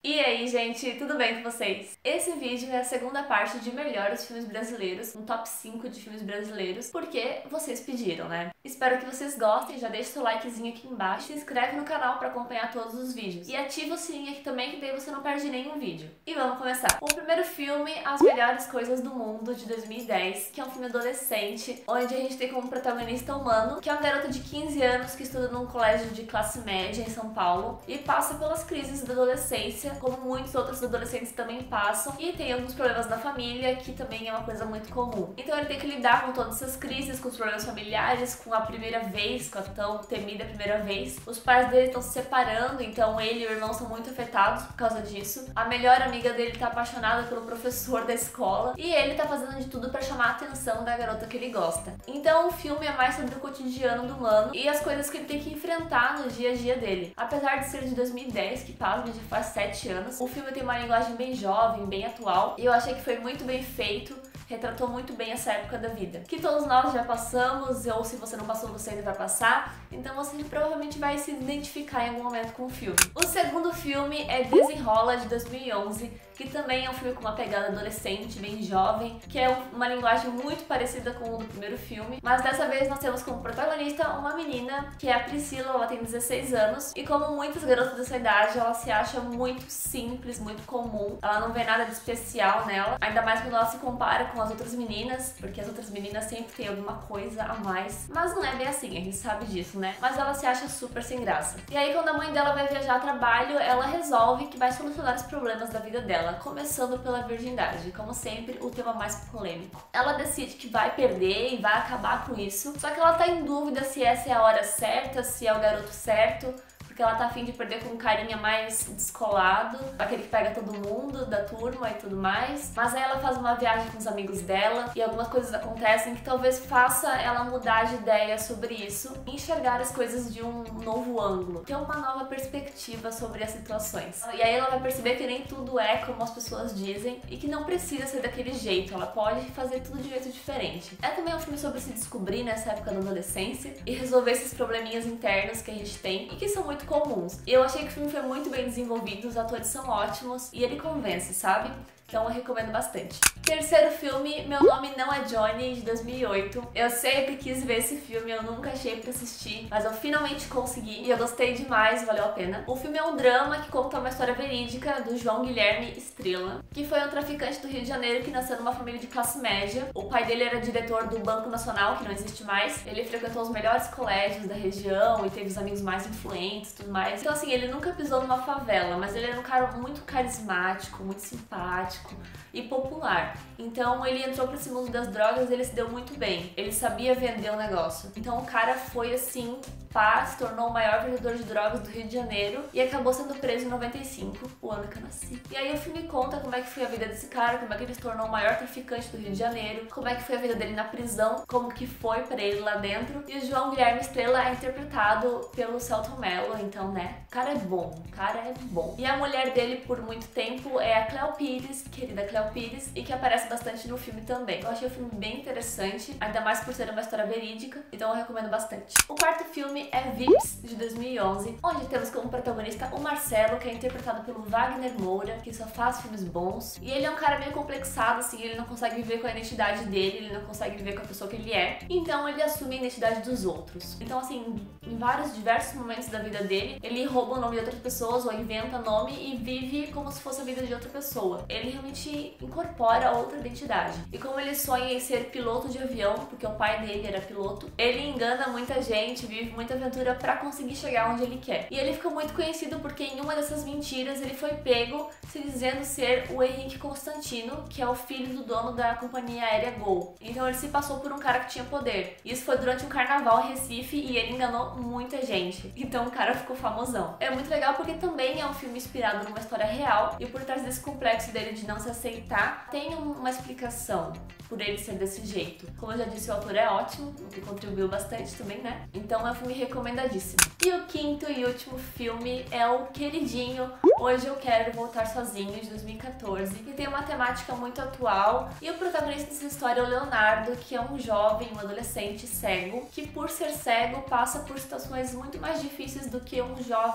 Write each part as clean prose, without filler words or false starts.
E aí, gente, tudo bem com vocês? Esse vídeo é a segunda parte de melhores filmes brasileiros, um top 5 de filmes brasileiros, porque vocês pediram, né? Espero que vocês gostem, já deixa seu likezinho aqui embaixo, se inscreve no canal pra acompanhar todos os vídeos. E ativa o sininho aqui também, que daí você não perde nenhum vídeo. E vamos começar. O primeiro filme, As Melhores Coisas do Mundo, de 2010, que é um filme adolescente, onde a gente tem como protagonista o Mano, que é um garoto de 15 anos que estuda num colégio de classe média em São Paulo e passa pelas crises da adolescência, como muitos outros adolescentes também passam, e tem alguns problemas na família, que também é uma coisa muito comum. Então ele tem que lidar com todas essas crises, com os problemas familiares, com a primeira vez, com a tão temida primeira vez. Os pais dele estão se separando, então ele e o irmão são muito afetados por causa disso. A melhor amiga dele tá apaixonada pelo professor da escola, e ele tá fazendo de tudo pra chamar a atenção da garota que ele gosta. Então o filme é mais sobre o cotidiano do Mano e as coisas que ele tem que enfrentar no dia a dia dele. Apesar de ser de 2010, que pasme, já faz 7 anos, o filme tem uma linguagem bem jovem, bem atual, e eu achei que foi muito bem feito, retratou muito bem essa época da vida, que todos nós já passamos, ou se você não passou, você ainda vai passar, então você provavelmente vai se identificar em algum momento com o filme. O segundo filme é Desenrola, de 2011, que também é um filme com uma pegada adolescente, bem jovem, que é uma linguagem muito parecida com o do primeiro filme, mas dessa vez nós temos como protagonista uma menina, que é a Priscila. Ela tem 16 anos, e como muitas garotas dessa idade, ela se acha muito simples, muito comum, ela não vê nada de especial nela, ainda mais quando ela se compara com as outras meninas, porque as outras meninas sempre têm alguma coisa a mais, mas não é bem assim, a gente sabe disso, né? Mas ela se acha super sem graça. E aí quando a mãe dela vai viajar a trabalho, ela resolve que vai solucionar os problemas da vida dela, começando pela virgindade, como sempre, o tema mais polêmico. Ela decide que vai perder e vai acabar com isso, só que ela tá em dúvida se essa é a hora certa, se é o garoto certo, porque ela tá afim de perder com um carinha mais descolado, aquele que pega todo mundo da turma e tudo mais. Mas aí ela faz uma viagem com os amigos dela e algumas coisas acontecem que talvez faça ela mudar de ideia sobre isso e enxergar as coisas de um novo ângulo, ter uma nova perspectiva sobre as situações. E aí ela vai perceber que nem tudo é como as pessoas dizem e que não precisa ser daquele jeito, ela pode fazer tudo de jeito diferente. É também um filme sobre se descobrir nessa época da adolescência e resolver esses probleminhas internos que a gente tem e que são muito comuns. E eu achei que o filme foi muito bem desenvolvido, os atores são ótimos e ele convence, sabe? Então eu recomendo bastante. Terceiro filme, Meu Nome Não é Johnny, de 2008. Eu sempre quis ver esse filme, eu nunca achei pra assistir, mas eu finalmente consegui e eu gostei demais, valeu a pena. O filme é um drama que conta uma história verídica do João Guilherme Estrela, que foi um traficante do Rio de Janeiro que nasceu numa família de classe média. O pai dele era diretor do Banco Nacional, que não existe mais. Ele frequentou os melhores colégios da região e teve os amigos mais influentes e tudo mais. Então assim, ele nunca pisou numa favela, mas ele era um cara muito carismático, muito simpático e popular. Então ele entrou pra esse mundo das drogas e ele se deu muito bem. Ele sabia vender o negócio. Então o cara foi assim, se tornou o maior vendedor de drogas do Rio de Janeiro e acabou sendo preso em 95, o ano que eu nasci. E aí o filme conta como é que foi a vida desse cara, como é que ele se tornou o maior traficante do Rio de Janeiro, como é que foi a vida dele na prisão, como que foi pra ele lá dentro. E o João Guilherme Estrela é interpretado pelo Selton Mello, então né, o cara é bom, o cara é bom. E a mulher dele por muito tempo é a Cléo Pires, querida Cléo Pires, e que aparece bastante no filme também. Eu achei o filme bem interessante, ainda mais por ser uma história verídica, então eu recomendo bastante. O quarto filme é Vips, de 2011, onde temos como protagonista o Marcelo, que é interpretado pelo Wagner Moura, que só faz filmes bons. E ele é um cara meio complexado, assim, ele não consegue viver com a identidade dele, ele não consegue viver com a pessoa que ele é, então ele assume a identidade dos outros. Então assim, em diversos momentos da vida dele, ele rouba o nome de outras pessoas ou inventa nome e vive como se fosse a vida de outra pessoa. Ele realmente incorpora outra identidade. E como ele sonha em ser piloto de avião, porque o pai dele era piloto, ele engana muita gente, vive muita aventura pra conseguir chegar onde ele quer. E ele ficou muito conhecido porque em uma dessas mentiras ele foi pego se dizendo ser o Henrique Constantino, que é o filho do dono da companhia aérea Gol. Então ele se passou por um cara que tinha poder. Isso foi durante um carnaval em Recife e ele enganou muita gente. Então o cara ficou famosão. É muito legal porque também é um filme inspirado numa história real e por trás desse complexo dele de não se aceitar, tem uma explicação por ele ser desse jeito. Como eu já disse, o autor é ótimo, o que contribuiu bastante também, né? Então é um filme recomendadíssimo. E o quinto e último filme é o queridinho Hoje Eu Quero Voltar Sozinho, de 2014, que tem uma temática muito atual, e o protagonista dessa história é o Leonardo, que é um jovem, um adolescente cego, que por ser cego passa por situações muito mais difíceis do que um jovem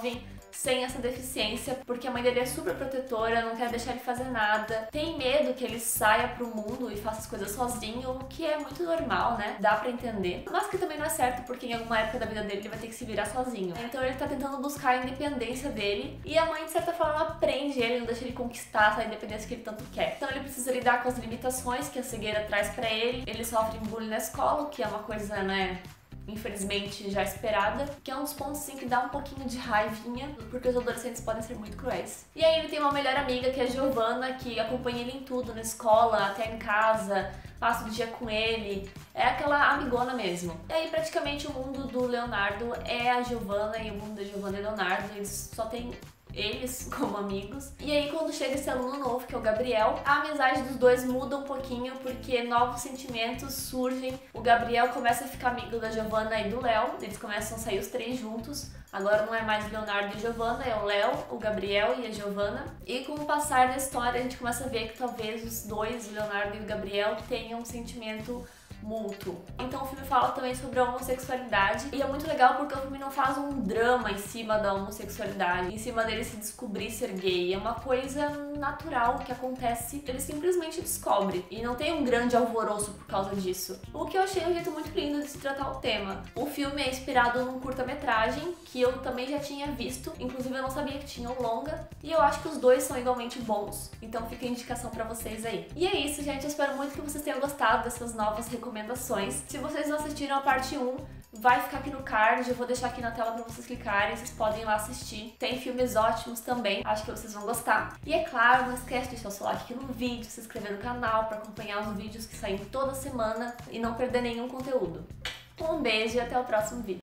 sem essa deficiência, porque a mãe dele é super protetora, não quer deixar ele fazer nada, tem medo que ele saia pro mundo e faça as coisas sozinho, o que é muito normal, né? Dá pra entender. Mas que também não é certo, porque em alguma época da vida dele ele vai ter que se virar sozinho. Então ele tá tentando buscar a independência dele e a mãe, de certa forma, prende ele, não deixa ele conquistar essa independência que ele tanto quer. Então ele precisa lidar com as limitações que a cegueira traz pra ele sofre bullying na escola, o que é uma coisa, né, infelizmente já esperada, que é um dos pontos assim que dá um pouquinho de raivinha, porque os adolescentes podem ser muito cruéis. E aí ele tem uma melhor amiga, que é a Giovanna, que acompanha ele em tudo, na escola, até em casa, passa o dia com ele, é aquela amigona mesmo. E aí praticamente o mundo do Leonardo é a Giovanna, e o mundo da Giovanna e Leonardo, eles só tem eles como amigos. E aí quando chega esse aluno novo, que é o Gabriel, a amizade dos dois muda um pouquinho, porque novos sentimentos surgem. O Gabriel começa a ficar amigo da Giovanna e do Léo, eles começam a sair os três juntos. Agora não é mais o Leonardo e a Giovanna, é o Léo, o Gabriel e a Giovanna. E com o passar da história a gente começa a ver que talvez os dois, o Leonardo e o Gabriel, tenham um sentimento mútuo. Então o filme fala também sobre a homossexualidade e é muito legal porque o filme não faz um drama em cima da homossexualidade, em cima dele se descobrir ser gay. É uma coisa natural que acontece, ele simplesmente descobre e não tem um grande alvoroço por causa disso. O que eu achei um jeito muito lindo de se tratar o tema. O filme é inspirado num curta-metragem que eu também já tinha visto, inclusive eu não sabia que tinha um longa, e eu acho que os dois são igualmente bons, então fica a indicação pra vocês aí. E é isso, gente, eu espero muito que vocês tenham gostado dessas novas recomendações. Se vocês não assistiram a parte 1, vai ficar aqui no card, eu vou deixar aqui na tela pra vocês clicarem, vocês podem ir lá assistir. Tem filmes ótimos também, acho que vocês vão gostar. E é claro, não esquece de deixar o seu like aqui no vídeo, se inscrever no canal pra acompanhar os vídeos que saem toda semana e não perder nenhum conteúdo. Um beijo e até o próximo vídeo.